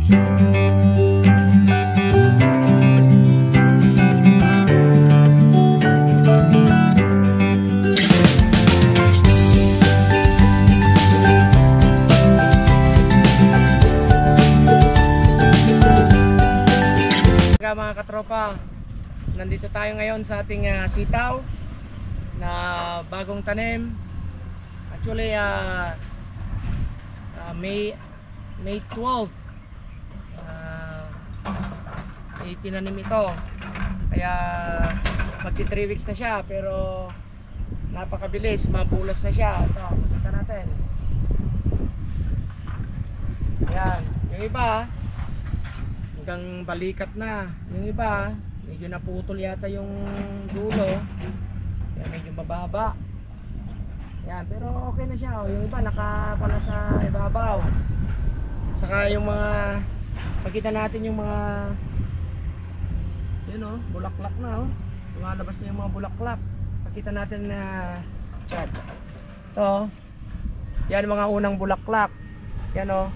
Mga katropa, nandito tayo ngayon sa ating sitaw na bagong tanim. Actually May 12 tinanim ito, kaya magti 3 weeks na siya, pero napakabilis, mabulas na siya. Ito, makita natin. Ayan, yung iba hanggang balikat na, yung iba medyo naputol yata yung dulo, kaya medyo mababa. Yan, pero okay na siya. Yung iba nakapala sa ibabaw. Saka yung mga, makita natin yung mga yun o, bulaklak na o, lumalabas na yung mga bulaklak. Makita natin na chat ito, yan mga unang bulaklak. Yan o,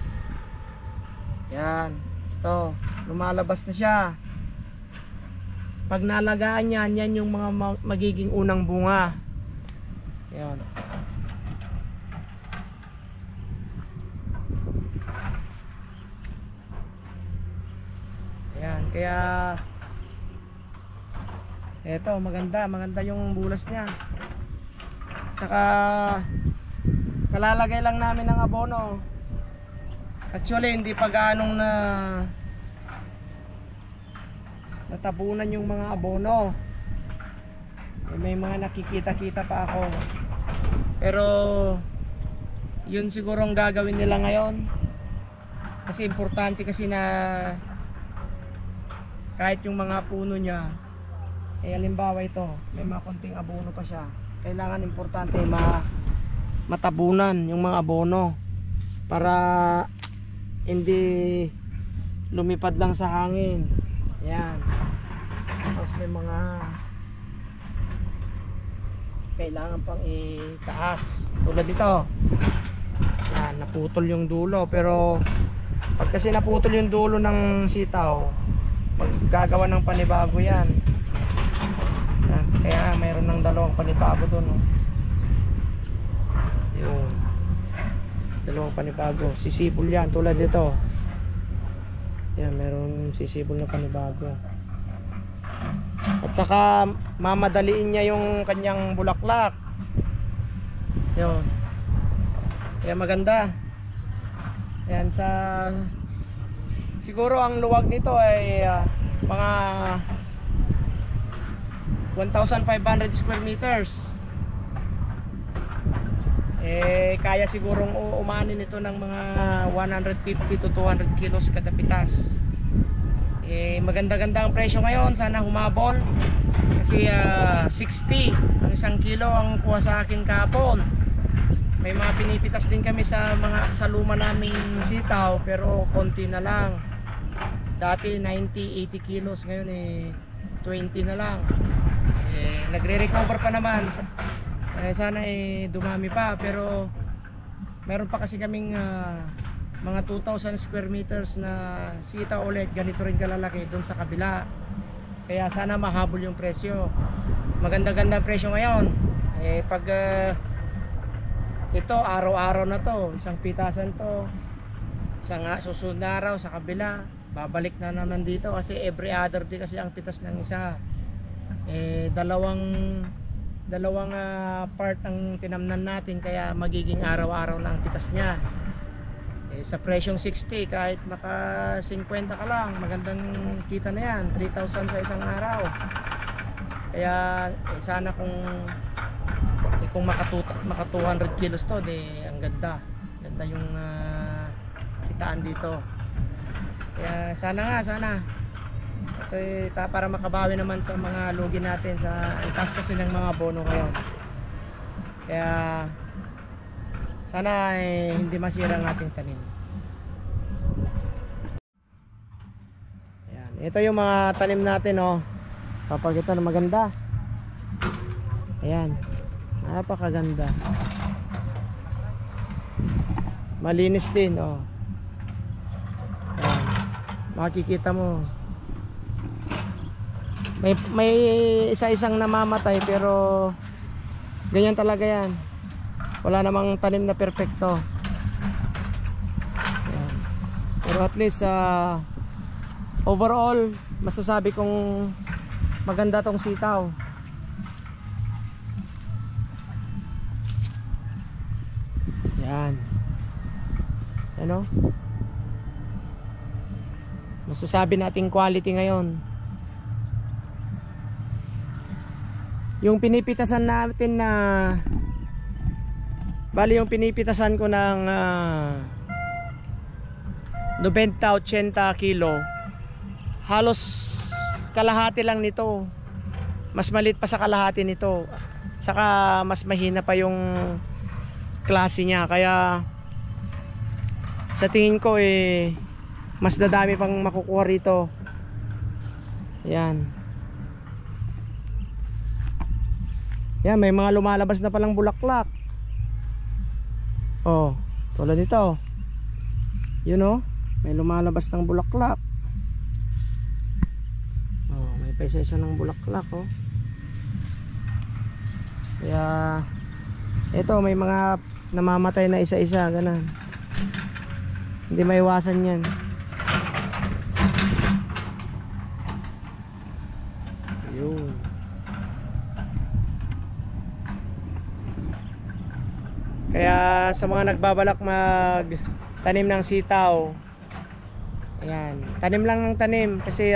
yan ito, lumalabas na siya. Pag nalagaan yan, yan yung mga magiging unang bunga. Yan. Yan, kaya eto, maganda yung bulas niya. Tsaka kalalagay lang namin ng abono. Actually hindi pa gaanong natabunan yung mga abono. May mga nakikita-kita pa ako, pero yun siguro ang gagawin nila ngayon, kasi importante kasi na kahit yung mga puno niya, halimbawa ito, may mga konting abono pa siya, kailangan importante matabunan yung mga abono para hindi lumipad lang sa hangin. Yan. Tapos may mga kailangan pang itaas, tulad dito. Yan, naputol yung dulo, pero pag kasi naputol yung dulo ng sitaw, maggagawa ng panibago yan. Yan, kaya mayroon ng dalawang panibago doon, no? Yun, dalawang panibago, sisibol yan, tulad dito. Yan, mayroon sisibol na panibago. At saka mamadaliin niya yung kanyang bulaklak. Yun, kaya maganda. Yan, siguro ang luwag nito ay mga 1,500 square meters. Kaya sigurong umanin ito ng mga 150 to 200 kilos kada pitas. Maganda-ganda ang presyo ngayon, sana humabol. Kasi 60 ang 1 kilo ang kuha sa akin kahapon. May mga pinipitas din kami sa luma naming sitaw, pero konti na lang. Dati 90-80 kilos, ngayon 20 na lang. Nagre-recover pa naman. Sana dumami pa, pero meron pa kasi kaming mga 2,000 square meters na sitaw ulit, ganito rin kalalaki doon sa kabila. Kaya sana mahabol yung presyo. Maganda-ganda presyo ngayon. Pag ito araw-araw na to, isang pitasan to, isang susunod na araw sa kabila, babalik na naman dito, kasi every other day kasi ang pitas ng isa. Dalawang part ang tinamnan natin, kaya magiging araw-araw na ang pitas niya. Sa presyong 60, kahit maka 50 ka lang, magandang kita na yan, 3,000 sa isang araw. Kaya sana kung maka 200 kilos to, ang ganda yung kitaan dito. Kaya sana ito para makabawi naman sa mga lugi natin sa taas kasi ng mga bono ngayon. Kaya sana hindi masira ang ating tanim. Ayan, ito yung mga tanim natin, oh. Kapag ito na maganda. Ayan, napakaganda. Malinis din, oh. makikita mo may isa-isang namamatay, pero ganyan talaga yan. Wala namang tanim na perfecto. Ayan. Pero at least overall masasabi kong maganda tong sitaw. Yan. Ano? Masasabi nating quality ngayon. Yung pinipitasan natin na bali yung pinipitasan ko ng 90-80 kilo, halos kalahati lang nito. Mas maliit pa sa kalahati nito. Saka mas mahina pa yung klase niya. Kaya sa tingin ko mas dadami pang makukuha rito. Yan. Yan, may mga lumalabas na palang bulaklak. Oh, tulad nito. Yun oh, may lumalabas ng bulaklak. Oh, may pa isa ng bulaklak oh. Kaya ito, may mga namamatay na isa-isa, ganun. Hindi maiwasan yan. Ayun. Kaya sa mga nagbabalak magtanim ng sitaw, ayan, tanim lang ng tanim. Kasi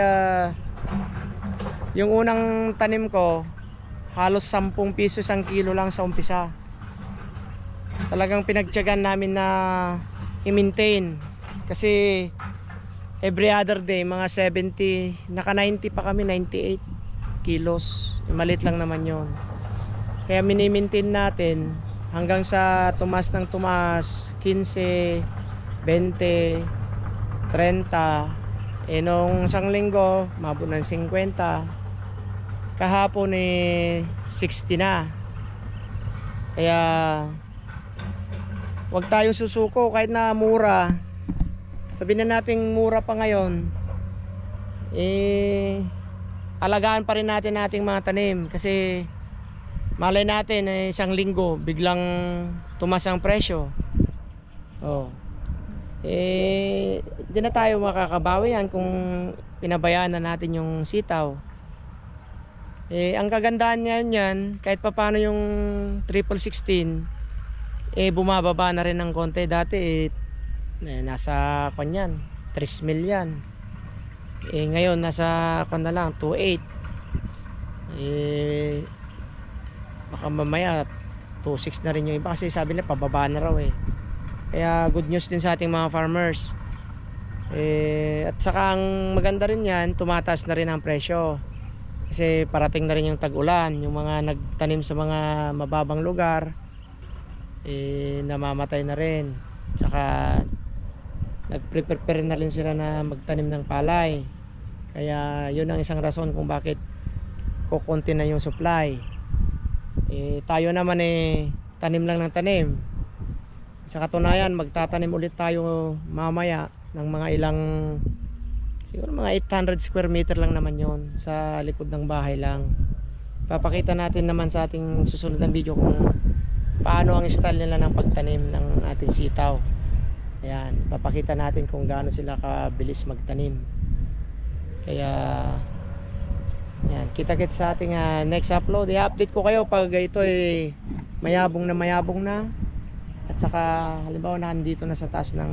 yung unang tanim ko halos 10 pisos ang kilo lang sa umpisa. Talagang pinagtiyagan namin na i-maintain. Kasi every other day mga 70, naka 90 pa kami, 98 kilos. Malit lang naman yon. Kaya mini-maintain natin hanggang sa tumas ng tumas 15, 20, 30. Nung isang linggo mabot ng 50. Kahapon 60 na. Kaya wag tayong susuko kahit na mura. Sabihin na nating mura pa ngayon, alagaan pa rin natin ating mga tanim. Kasi malay natin isang linggo biglang tumas ang presyo. Hindi na tayo makakabawi yan kung pinabayaan na natin yung sitaw. Ang kagandahan niyan, kahit papaano yung 1616 bumababa na rin ng konti. Dati nasa kanyan 3 mil yan. Ngayon nasa na lang 2.8. Baka mamaya 2.6 na rin yung iba, kasi sabi nila pababa na raw Kaya good news din sa ating mga farmers. At saka ang maganda rin yan, tumataas na rin ang presyo. Kasi parating na rin yung tag-ulan. Yung mga nagtanim sa mga mababang lugar namamatay na rin. Saka nagprepare na rin sila na magtanim ng palay. Kaya yun ang isang rason kung bakit kukunti na yung supply. Tayo naman tanim lang ng tanim. Sa katunayan, magtatanim ulit tayo mamaya ng mga ilang, siguro mga 800 square meter lang naman yon, sa likod ng bahay lang. Papakita natin naman sa ating susunod na video kung paano ang style nila ng pagtanim ng ating sitaw. Ayan, papakita natin kung gaano sila kabilis magtanim. Kaya yan, kita-kits sa ating next upload. I-update ko kayo pag ito mayabong na. At saka halimbawa nandito na sa taas ng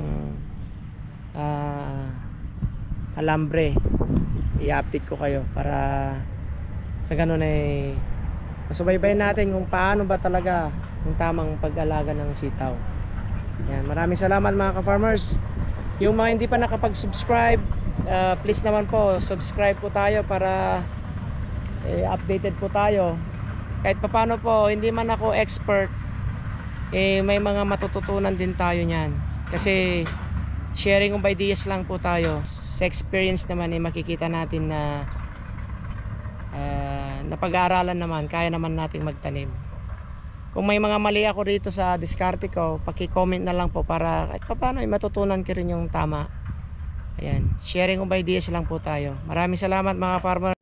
alambre, i-update ko kayo para sa ganun masubaybayan natin kung paano ba talaga yung tamang pag-alaga ng sitaw. Yan, maraming salamat mga ka-farmers. Yung mga hindi pa nakapag-subscribe, please naman po subscribe po tayo para updated po tayo. Kahit papaano po, hindi man ako expert, may mga matututunan din tayo niyan. Kasi sharing of ideas lang po tayo. Sa experience naman makikita natin na napag-aaralan naman, kaya naman nating magtanim. Kung may mga mali ako rito sa diskarte ko, paki-comment na lang po para kahit papaano matutunan ko rin yung tama. Ayan, sharing of ideas lang po tayo. Maraming salamat mga farmer.